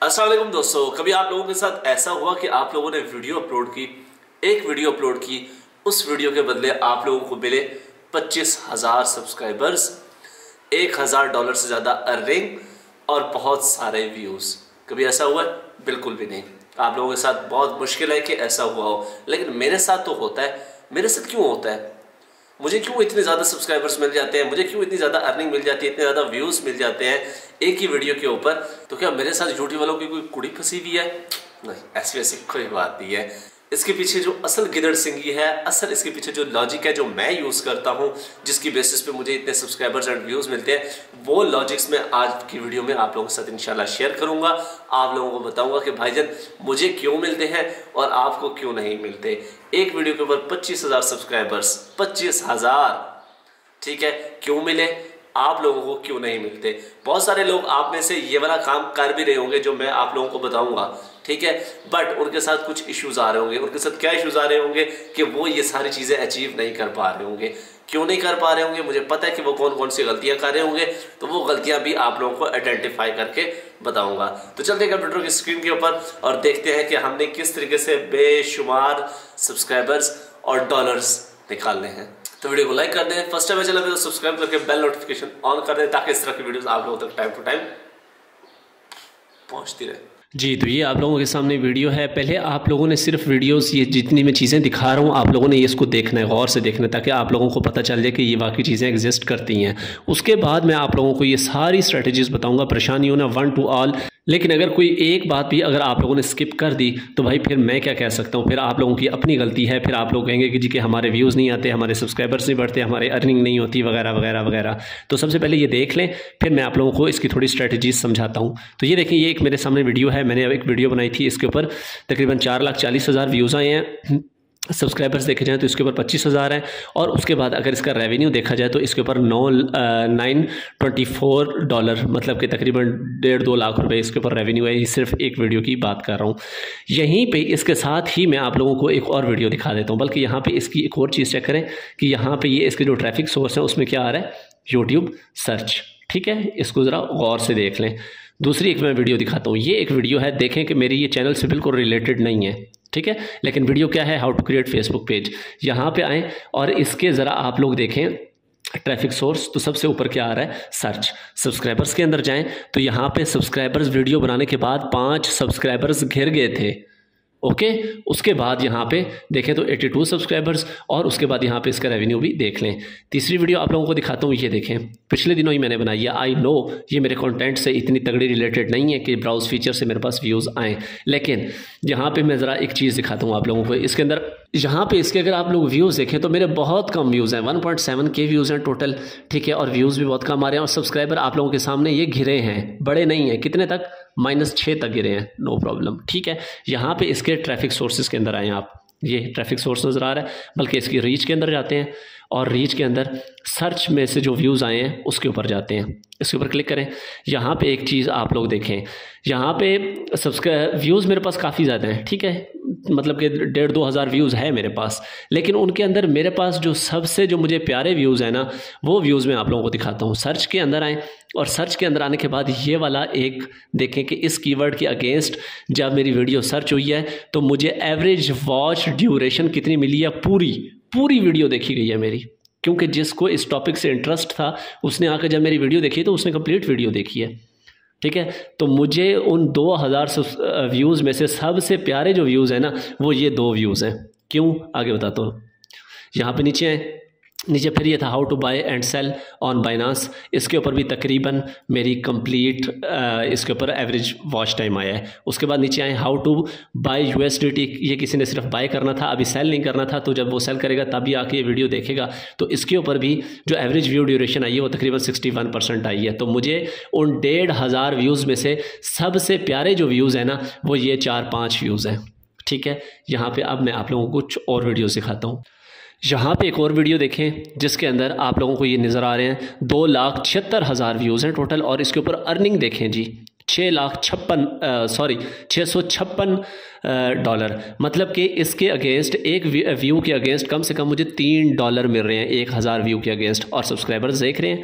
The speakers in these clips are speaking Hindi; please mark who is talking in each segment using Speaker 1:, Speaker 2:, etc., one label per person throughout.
Speaker 1: अस्सलाम वालेकुम दोस्तों, कभी आप लोगों के साथ ऐसा हुआ कि आप लोगों ने एक वीडियो अपलोड की, उस वीडियो के बदले आप लोगों को मिले 25,000 सब्सक्राइबर्स, $1,000 से ज़्यादा अर्निंग और बहुत सारे व्यूज़। कभी ऐसा हुआ है? बिल्कुल भी नहीं। आप लोगों के साथ बहुत मुश्किल है कि ऐसा हुआ हो, लेकिन मेरे साथ तो होता है। मेरे साथ क्यों होता है? मुझे क्यों इतने ज़्यादा सब्सक्राइबर्स मिल जाते हैं, मुझे क्यों इतनी ज़्यादा अर्निंग मिल जाती है, इतने ज़्यादा व्यूज़ मिल जाते हैं एक ही वीडियो के ऊपर? तो क्या मेरे साथ यूट्यूब वालों की कोई कुड़ी फंसी हुई है? नहीं, ऐसी वैसी कोई बात नहीं है। इसके पीछे जो असल गिदड़ सिंगी है, इसके पीछे जो लॉजिक है जो मैं यूज़ करता हूँ, जिसकी बेसिस पे मुझे इतने सब्सक्राइबर्स एंड व्यूज़ मिलते हैं, वो लॉजिक्स मैं आज की वीडियो में आप लोगों के साथ इंशाल्लाह शेयर करूँगा। आप लोगों को बताऊँगा कि भाईजान मुझे क्यों मिलते हैं और आपको क्यों नहीं मिलते। एक वीडियो के ऊपर 25,000 सब्सक्राइबर्स, 25,000, ठीक है, क्यों मिले, आप लोगों को क्यों नहीं मिलते? बहुत सारे लोग आप में से ये वाला काम कर भी रहे होंगे जो मैं आप लोगों को बताऊंगा, ठीक है, बट उनके साथ कुछ इश्यूज आ रहे होंगे। उनके साथ क्या इश्यूज आ रहे होंगे कि वो ये सारी चीज़ें अचीव नहीं कर पा रहे होंगे। क्यों नहीं कर पा रहे होंगे? मुझे पता है कि वो कौन कौन सी गलतियां कर रहे होंगे, तो वो गलतियां भी आप लोगों को आइडेंटिफाई करके बताऊंगा। तो चलते हैं कंप्यूटर की स्क्रीन के ऊपर और देखते हैं कि हमने किस तरीके से बेशुमार सब्सक्राइबर्स और डॉलर्स निकालने हैं। तो वीडियो को लाइक कर दें, फर्स्ट टाइम चैनल पे तो सब्सक्राइब करके बेल नोटिफिकेशन ऑन कर दें ताकि इस तरह की वीडियोस आप लोगों तक टाइम टू टाइम पहुंचती रहे।
Speaker 2: जी, तो ये आप लोगों के सामने वीडियो है। पहले आप लोगों ने सिर्फ वीडियोस, ये जितनी मैं चीज़ें दिखा रहा हूँ, आप लोगों ने ये इसको देखना है, गौर से देखना है, ताकि आप लोगों को पता चल जाए कि ये वाकई चीज़ें एग्जिस्ट करती हैं। उसके बाद मैं आप लोगों को ये सारी स्ट्रेटजीज बताऊँगा, परेशानी हो ना, वन टू ऑल। लेकिन अगर कोई एक बात भी अगर आप लोगों ने स्किप कर दी तो भाई फिर मैं क्या कह सकता हूँ, फिर आप लोगों की अपनी गलती है। फिर आप लोग कहेंगे कि जी कि हमारे व्यूज़ नहीं आते, हमारे सब्सक्राइबर्स नहीं बढ़ते, हमारे अर्निंग नहीं होती, वगैरह वगैरह वगैरह। तो सबसे पहले ये देख लें, फिर मैं आप लोगों को इसकी थोड़ी स्ट्रेटजीज समझाता हूँ। तो ये देखें, ये एक मेरे सामने वीडियो है, मैंने एक वीडियो बनाई थी, इसके ऊपर तकरीबन 4,40,000 व्यूज़ आए हैं। सब्सक्राइबर्स देखे जाएँ तो इसके ऊपर 25,000 हैं। और उसके बाद अगर इसका रेवेन्यू देखा जाए तो इसके ऊपर $924, मतलब कि तकरीबन 1.5-2 लाख रुपए इसके ऊपर रेवेन्यू है। ये सिर्फ एक वीडियो की बात कर रहा हूँ। यहीं पे इसके साथ ही मैं आप लोगों को एक और वीडियो दिखा देता हूँ, बल्कि यहाँ पे इसकी एक और चीज़ चेक करें कि यहाँ पे ये इसके जो ट्रैफिक सोर्स है उसमें क्या आ रहा है, यूट्यूब सर्च, ठीक है। इसको ज़रा गौर से देख लें। दूसरी एक मैं वीडियो दिखाता हूँ। ये एक वीडियो है, देखें कि मेरी ये चैनल से बिल्कुल रिलेटेड नहीं है, ठीक है, लेकिन वीडियो क्या है, how to create Facebook page. यहाँ पे आएँ और इसके ज़रा आप लोग देखें ट्रैफिक सोर्स, तो सबसे ऊपर क्या आ रहा है, सर्च। सब्सक्राइबर्स के अंदर जाएं तो यहाँ पे सब्सक्राइबर्स वीडियो बनाने के बाद 5 सब्सक्राइबर्स घिर गए थे, ओके। उसके बाद यहाँ पे देखें तो 82 सब्सक्राइबर्स, और उसके बाद यहाँ पे इसका रेवेन्यू भी देख लें। तीसरी वीडियो आप लोगों को दिखाता हूँ, ये देखें, पिछले दिनों ही मैंने बनाई है। आई नो ये मेरे कंटेंट से इतनी तगड़ी रिलेटेड नहीं है कि ब्राउज फीचर से मेरे पास व्यूज़ आएँ, लेकिन यहाँ पे मैं ज़रा एक चीज़ दिखाता हूँ आप लोगों को। इसके अंदर यहाँ पे इसके अगर आप लोग व्यूज़ देखें तो मेरे बहुत कम व्यूज़ हैं, 1.7K व्यूज़ हैं टोटल, ठीक है, और व्यूज़ भी बहुत कम आ रहे हैं। और सब्सक्राइबर आप लोगों के सामने ये घिरे हैं, बड़े नहीं हैं, कितने तक, -6 तक गिरे हैं, नो प्रॉब्लम, ठीक है। यहाँ पे इसके ट्रैफिक सोर्सेज के अंदर आए आप, ये ट्रैफिक सोर्स नज़र आ रहा है, बल्कि इसकी रीच के अंदर जाते हैं और रीच के अंदर सर्च में से जो व्यूज़ आए हैं उसके ऊपर जाते हैं। इसके ऊपर क्लिक करें। यहाँ पे एक चीज़ आप लोग देखें, यहाँ पे व्यूज़ मेरे पास काफ़ी ज़्यादा हैं, ठीक है, मतलब कि 1,500-2 हज़ार व्यूज़ है मेरे पास, लेकिन उनके अंदर मेरे पास जो सबसे जो मुझे प्यारे व्यूज़ हैं ना, वो व्यूज़ मैं आप लोगों को दिखाता हूँ। सर्च के अंदर आएँ और सर्च के अंदर आने के बाद ये वाला एक देखें कि इस कीवर्ड के अगेंस्ट जब मेरी वीडियो सर्च हुई है तो मुझे एवरेज वॉच ड्यूरेशन कितनी मिली है, पूरी वीडियो देखी गई है मेरी, क्योंकि जिसको इस टॉपिक से इंटरेस्ट था उसने आकर जब मेरी वीडियो देखी तो उसने कंप्लीट वीडियो देखी है, ठीक है। तो मुझे उन 2,000 व्यूज़ में से सबसे प्यारे जो व्यूज़ हैं ना, वो ये 2 व्यूज़ हैं। क्यों, आगे बताता हूँ। यहाँ पे नीचे फिर ये था how to buy and sell on Binance. इसके ऊपर भी तकरीबन मेरी कंप्लीट इसके ऊपर एवरेज वॉच टाइम आया है। उसके बाद नीचे आए हाउ टू बाय USDT, ये किसी ने सिर्फ बाय करना था, अभी सेल नहीं करना था, तो जब वो सेल करेगा तभी आके ये वीडियो देखेगा। तो इसके ऊपर भी जो एवरेज व्यू ड्यूरेशन आई है वो तकरीबन 61% आई है। तो मुझे उन 1,500 व्यूज़ में से सबसे प्यारे जो व्यूज़ हैं ना, वो ये 4-5 व्यूज़ हैं, ठीक है। यहाँ पर अब मैं आप लोगों को कुछ और वीडियो दिखाता हूँ। यहाँ पे एक और वीडियो देखें जिसके अंदर आप लोगों को ये नज़र आ रहे हैं 2,76,000 व्यूज़ हैं टोटल, और इसके ऊपर अर्निंग देखें जी, $656, मतलब कि इसके अगेंस्ट एक व्यू के अगेंस्ट कम से कम मुझे $3 मिल रहे हैं, 1,000 व्यू के अगेंस्ट। और सब्सक्राइबर्स देख रहे हैं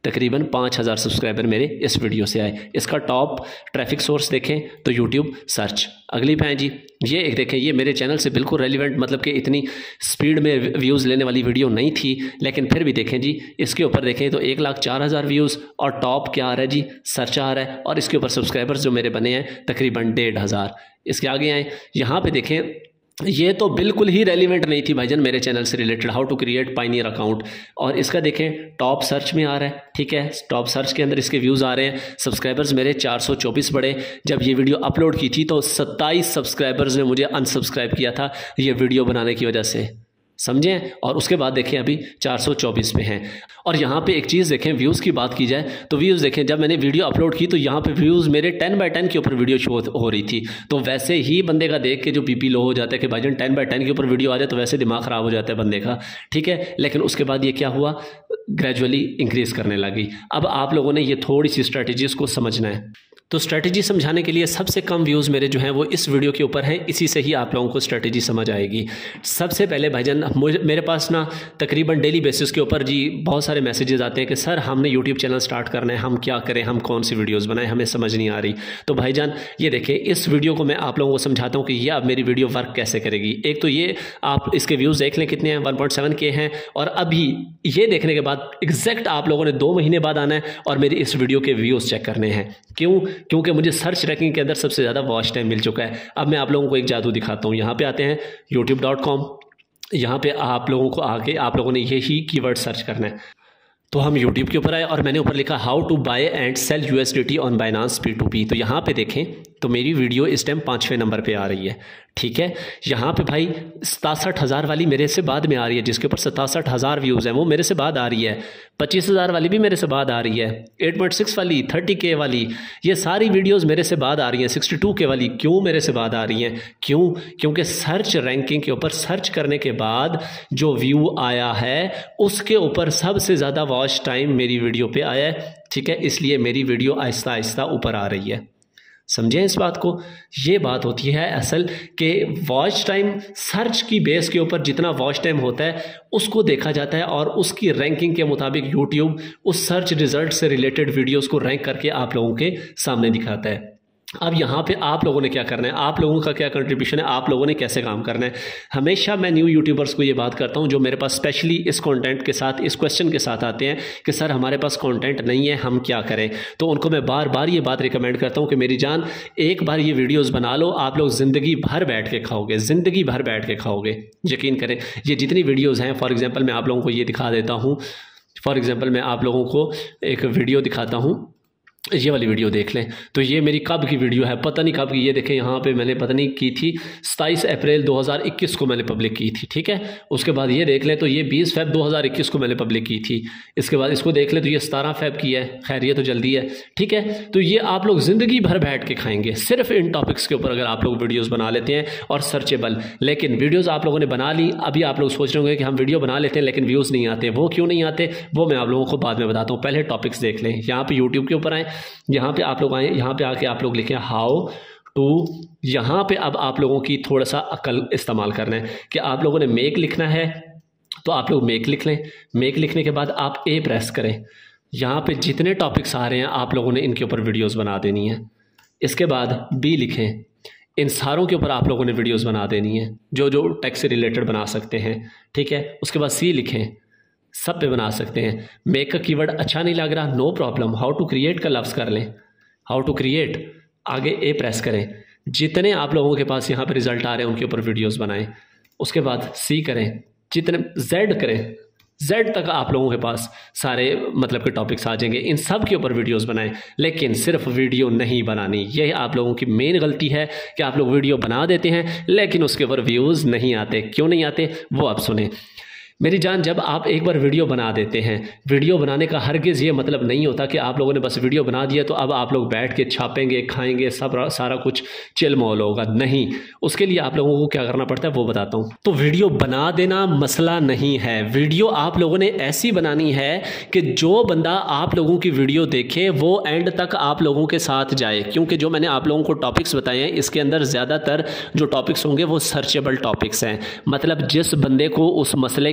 Speaker 2: तकरीबन 5000 सब्सक्राइबर मेरे इस वीडियो से आए। इसका टॉप ट्रैफिक सोर्स देखें तो यूट्यूब सर्च। अगली पे हैं जी, ये एक देखें, ये मेरे चैनल से बिल्कुल रेलिवेंट, मतलब कि इतनी स्पीड में व्यूज़ लेने वाली वीडियो नहीं थी, लेकिन फिर भी देखें जी, इसके ऊपर देखें तो 1,04,000 व्यूज़ और टॉप क्या आ रहा है जी, सर्च आ रहा है, और इसके ऊपर सब्सक्राइबर्स जो मेरे बने हैं तकरीबन 1,500। इसके आगे आए, यहाँ पे देखें, ये तो बिल्कुल ही रेलिवेंट नहीं थी भाईजान मेरे चैनल से related, how to create Payoneer account, और इसका देखें टॉप सर्च में आ रहा है, ठीक है, टॉप सर्च के अंदर इसके व्यूज़ आ रहे हैं। सब्सक्राइबर्स मेरे 424 बढ़े। जब ये वीडियो अपलोड की थी तो 27 सब्सक्राइबर्स ने मुझे अनसब्सक्राइब किया था ये वीडियो बनाने की वजह से, समझें। और उसके बाद देखें अभी 424 पे हैं। और यहाँ पे एक चीज़ देखें, व्यूज़ की बात की जाए तो व्यूज़ देखें, जब मैंने वीडियो अपलोड की तो यहाँ पे व्यूज़ मेरे 10/10 के ऊपर वीडियो शो हो रही थी। तो वैसे ही बंदे का देख के जो बीपी लो हो जाता है कि भाईजान 10/10 के ऊपर वीडियो आ जाए तो वैसे दिमाग ख़राब हो जाता है बंदे का, ठीक है। लेकिन उसके बाद ये क्या हुआ, ग्रेजुअली इंक्रीज़ करने लगी। अब आप लोगों ने ये थोड़ी सी स्ट्रैटेजीज़ को समझना है। तो स्ट्रैटेजी समझाने के लिए सबसे कम व्यूज़ मेरे जो हैं वो इस वीडियो के ऊपर हैं, इसी से ही आप लोगों को स्ट्रैटेजी समझ आएगी। सबसे पहले भाईजान मेरे पास ना तकरीबन डेली बेसिस के ऊपर जी बहुत सारे मैसेजेस आते हैं कि सर हमने यूट्यूब चैनल स्टार्ट करना है, हम क्या करें, हम कौन सी वीडियोज़ बनाएं, हमें समझ नहीं आ रही। तो भाईजान ये देखें, इस वीडियो को मैं आप लोगों को समझाता हूँ कि ये अब मेरी वीडियो वर्क कैसे करेगी। एक तो ये आप इसके व्यूज़ देख लें कितने हैं, 1.7K हैं। और अभी ये देखने के बाद एग्जैक्ट आप लोगों ने 2 महीने बाद आना है और मेरी इस वीडियो के व्यूज़ चेक करने हैं। क्यों? क्योंकि मुझे सर्च रैंकिंग के अंदर सबसे ज़्यादा वॉच टाइम मिल चुका है। अब मैं आप लोगों को एक जादू दिखाता हूँ। यहाँ पे आते हैं youtube.com, यहाँ पे आप लोगों को आके आप लोगों ने यही कीवर्ड सर्च करना है। तो हम YouTube के ऊपर आए और मैंने ऊपर लिखा how to buy and sell USDT on Binance P2P। तो यहाँ पे देखें तो मेरी वीडियो इस टाइम 5वें नंबर पे आ रही है, ठीक है। यहाँ पे भाई 67,000 वाली मेरे से बाद में आ रही है, जिसके ऊपर 67,000 व्यूज़ हैं वो मेरे से बाद आ रही है। 25,000 वाली भी मेरे से बाद आ रही है। 8.6 वाली, 30K वाली, ये सारी वीडियोज़ मेरे से बाद आ रही हैं। 62K वाली क्यों मेरे से बाद आ रही हैं? क्यों? क्योंकि सर्च रैंकिंग के ऊपर सर्च करने के बाद जो व्यू आया है उसके ऊपर सबसे ज़्यादा वॉच टाइम मेरी वीडियो पे आया है, ठीक है। इसलिए मेरी वीडियो आहिस्ता आहिस्ता ऊपर आ रही है। समझें इस बात को। ये बात होती है असल कि वॉच टाइम सर्च की बेस के ऊपर जितना वॉच टाइम होता है उसको देखा जाता है और उसकी रैंकिंग के मुताबिक यूट्यूब उस सर्च रिजल्ट से रिलेटेड वीडियोस को रैंक करके आप लोगों के सामने दिखाता है। अब यहाँ पे आप लोगों ने क्या करना है, आप लोगों का क्या कंट्रीब्यूशन है, आप लोगों ने कैसे काम करना है। हमेशा मैं न्यू यूट्यूबर्स को ये बात करता हूँ जो मेरे पास स्पेशली इस कंटेंट के साथ, इस क्वेश्चन के साथ आते हैं कि सर हमारे पास कंटेंट नहीं है, हम क्या करें। तो उनको मैं बार बार ये बात रिकमेंड करता हूँ कि मेरी जान एक बार ये वीडियोज़ बना लो, आप लोग ज़िंदगी भर बैठ के खाओगे, ज़िंदगी भर बैठ के खाओगे, यकीन करें। ये जितनी वीडियोज़ हैं, फॉर एग्ज़ाम्पल मैं आप लोगों को ये दिखा देता हूँ। फॉर एग्ज़ाम्पल मैं आप लोगों को एक वीडियो दिखाता हूँ, ये वाली वीडियो देख लें। तो ये मेरी कब की वीडियो है, पता नहीं कब की। ये देखें यहाँ पे मैंने पता नहीं की थी 27 अप्रैल 2021 को मैंने पब्लिक की थी, ठीक है। उसके बाद ये देख लें तो ये 20 फ़रवरी 2021 को मैंने पब्लिक की थी। इसके बाद इसको देख लें तो ये 17 फ़रवरी की है। खैर ये तो जल्दी है, ठीक है। तो ये आप लोग ज़िंदगी भर बैठ के खाएंगे सिर्फ इन टॉपिक्स के ऊपर अगर आप लोग वीडियोज़ बना लेते हैं और सर्चेबल। लेकिन वीडियोज़ आप लोगों ने बना ली, अभी आप लोग सोच रहे होंगे कि हम वीडियो बना लेते हैं लेकिन व्यूज़ नहीं आते। वो क्यों नहीं आते वो मैं आप लोगों को बाद में बताता हूँ। पहले टॉपिक्स देख लें। यहाँ पर यूट्यूब के ऊपर आएँ, यहाँ पे आप लोग आए, यहाँ पे आके आप लोग लिखें हाउ टू। यहाँ पे अब आप लोगों की थोड़ा सा अकल इस्तेमाल करना है कि आप लोगों ने मेक लिखना है तो आप लोग मेक लिख लें। मेक लिखने के बाद आप ए प्रेस करें। यहाँ पे जितने टॉपिक्स आ रहे हैं आप लोगों ने इनके ऊपर वीडियोस बना देनी है। इसके बाद बी लिखें, इन सारों के ऊपर आप लोगों ने वीडियोस बना देनी है जो जो टेक से रिलेटेड बना सकते हैं, ठीक है। उसके बाद सी लिखें, सब पे बना सकते हैं। मेक का कीवर्ड अच्छा नहीं लग रहा, no problem, how to create का लफ्ज़ कर लें। हाउ टू क्रिएट, आगे ए प्रेस करें। जितने आप लोगों के पास यहाँ पे रिजल्ट आ रहे हैं उनके ऊपर वीडियोस बनाएं। उसके बाद सी करें, जितने जेड करें, जेड तक आप लोगों के पास सारे मतलब के टॉपिक्स आ जाएंगे। इन सब के ऊपर वीडियोस बनाएं, लेकिन सिर्फ वीडियो नहीं बनानी। यह आप लोगों की मेन गलती है कि आप लोग वीडियो बना देते हैं लेकिन उसके ऊपर व्यूज़ नहीं आते। क्यों नहीं आते वो आप सुने। मेरी जान, जब आप एक बार वीडियो बना देते हैं, वीडियो बनाने का हरगिज़ ये मतलब नहीं होता कि आप लोगों ने बस वीडियो बना दिया तो अब आप लोग बैठ के छापेंगे, खाएंगे, सब सारा कुछ चिल मौल होगा। नहीं, उसके लिए आप लोगों को क्या करना पड़ता है वो बताता हूँ। तो वीडियो बना देना मसला नहीं है। वीडियो आप लोगों ने ऐसी बनानी है कि जो बंदा आप लोगों की वीडियो देखे वो एंड तक आप लोगों के साथ जाए। क्योंकि जो मैंने आप लोगों को टॉपिक्स बताए हैं इसके अंदर ज़्यादातर जो टॉपिक्स होंगे वो सर्चेबल टॉपिक्स हैं। मतलब जिस बंदे को उस मसले के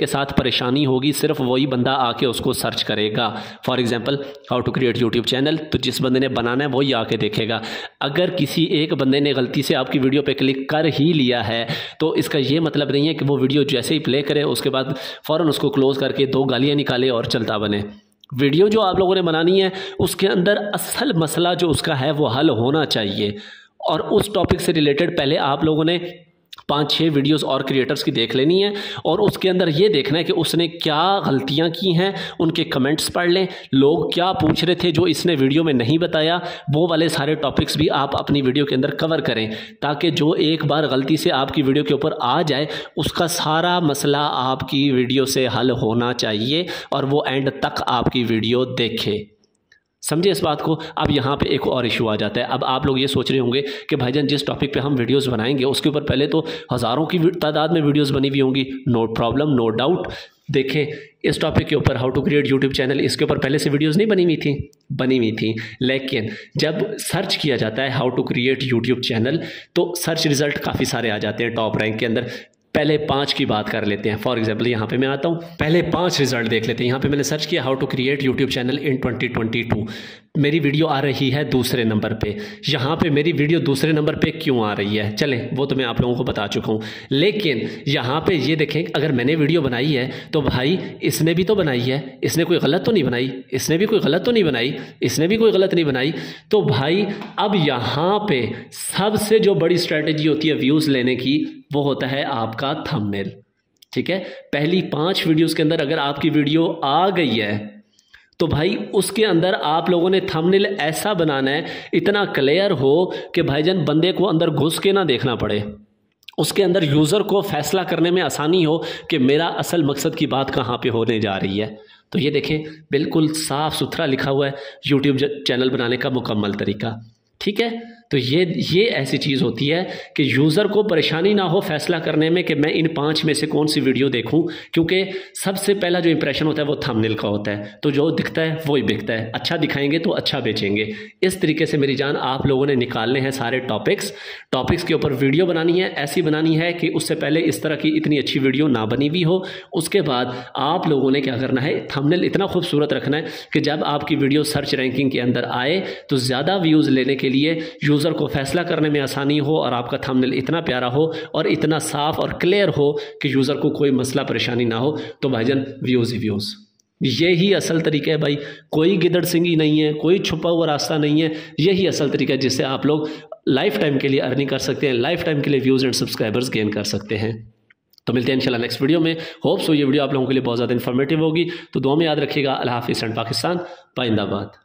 Speaker 2: के साथ परेशानी होगी सिर्फ वही बंदा आके उसको सर्च करेगा। For example how to create YouTube channel, तो जिस बंदे ने बनाना है वही आके देखेगा। अगर किसी एक बंदे ने गलती से आपकी वीडियो पे क्लिक कर ही लिया है तो इसका ये मतलब नहीं है कि वो वीडियो जैसे ही प्ले करे उसके बाद फ़ौरन उसको क्लोज़ करके 2 गालियाँ निकाले और चलता बने। वीडियो जो आप लोगों ने बनानी है उसके अंदर असल मसला जो उसका है वो हल होना चाहिए, और उस टॉपिक से रिलेटेड पहले आप लोगों ने 5-6 वीडियोस और क्रिएटर्स की देख लेनी है, और उसके अंदर ये देखना है कि उसने क्या गलतियां की हैं, उनके कमेंट्स पढ़ लें, लोग क्या पूछ रहे थे जो इसने वीडियो में नहीं बताया, वो वाले सारे टॉपिक्स भी आप अपनी वीडियो के अंदर कवर करें, ताकि जो एक बार गलती से आपकी वीडियो के ऊपर आ जाए उसका सारा मसला आपकी वीडियो से हल होना चाहिए और वो एंड तक आपकी वीडियो देखे। समझे इस बात को। अब यहाँ पे एक और इशू आ जाता है। अब आप लोग ये सोच रहे होंगे कि भाईजान जिस टॉपिक पे हम वीडियोस बनाएंगे उसके ऊपर पहले तो हज़ारों की तादाद में वीडियोस बनी हुई होंगी। No problem, no doubt. देखें, इस टॉपिक के ऊपर how to create YouTube channel, इसके ऊपर पहले से वीडियोस नहीं बनी हुई थी, लेकिन जब सर्च किया जाता है how to create YouTube channel तो सर्च रिजल्ट काफ़ी सारे आ जाते हैं टॉप रैंक के अंदर। पहले 5 की बात कर लेते हैं। फॉर एग्जाम्पल यहाँ पे मैं आता हूँ, पहले 5 रिजल्ट देख लेते हैं। यहाँ पे मैंने सर्च किया how to create YouTube channel in 2022, मेरी वीडियो आ रही है दूसरे नंबर पे। यहाँ पे मेरी वीडियो दूसरे नंबर पे क्यों आ रही है, चलें वो तो मैं आप लोगों को बता चुका हूँ, लेकिन यहाँ पे ये देखें अगर मैंने वीडियो बनाई है तो भाई इसने भी तो बनाई है, इसने कोई गलत तो नहीं बनाई, इसने भी कोई गलत तो नहीं बनाई, इसने भी कोई गलत नहीं बनाई। तो भाई अब यहाँ पे सबसे जो बड़ी स्ट्रैटेजी होती है व्यूज़ लेने की वो होता है आपका थंबनेल। ठीक है, पहली 5 वीडियोस के अंदर अगर आपकी वीडियो आ गई है तो भाई उसके अंदर आप लोगों ने थंबनेल ऐसा बनाना है, इतना क्लियर हो कि भाईजान बंदे को अंदर घुस के ना देखना पड़े, उसके अंदर यूज़र को फैसला करने में आसानी हो कि मेरा असल मकसद की बात कहाँ पे होने जा रही है। तो ये देखें बिल्कुल साफ़ सुथरा लिखा हुआ है यूट्यूब चैनल बनाने का मुकम्मल तरीका। ठीक है, तो ये ऐसी चीज़ होती है कि यूज़र को परेशानी ना हो फैसला करने में कि मैं इन 5 में से कौन सी वीडियो देखूं, क्योंकि सबसे पहला जो इंप्रेशन होता है वो थंबनेल का होता है। तो जो दिखता है वही बिकता है, अच्छा दिखाएंगे तो अच्छा बेचेंगे। इस तरीके से मेरी जान आप लोगों ने निकालने हैं सारे टॉपिक्स के ऊपर वीडियो बनानी है, ऐसी बनानी है कि उससे पहले इस तरह की इतनी अच्छी वीडियो ना बनी हुई हो। उसके बाद आप लोगों ने क्या करना है, थंबनेल इतना खूबसूरत रखना है कि जब आपकी वीडियो सर्च रैंकिंग के अंदर आए तो ज़्यादा व्यूज़ लेने के लिए यूज़र को फैसला करने में आसानी हो, और आपका थंबनेल इतना प्यारा हो और इतना साफ और क्लियर हो कि यूज़र को कोई मसला परेशानी ना हो। तो भाईजान व्यूज़ ही व्यूज़, यही असल तरीका है भाई। कोई गिदड़ सिंगी नहीं है, कोई छुपा हुआ रास्ता नहीं है, यही असल तरीका है जिससे आप लोग लाइफ टाइम के लिए अर्निंग कर सकते हैं, लाइफ टाइम के लिए व्यूज़ एंड सब्सक्राइबर्स गेन कर सकते हैं। तो मिलते हैं इंशाल्लाह नेक्स्ट वीडियो में। होप सो ये वीडियो आप लोगों के लिए बहुत ज़्यादा इन्फॉर्मेटिव होगी। तो दुआ में याद रखिएगा। अल्लाह हाफिज़ एंड पाकिस्तान जिंदाबाद।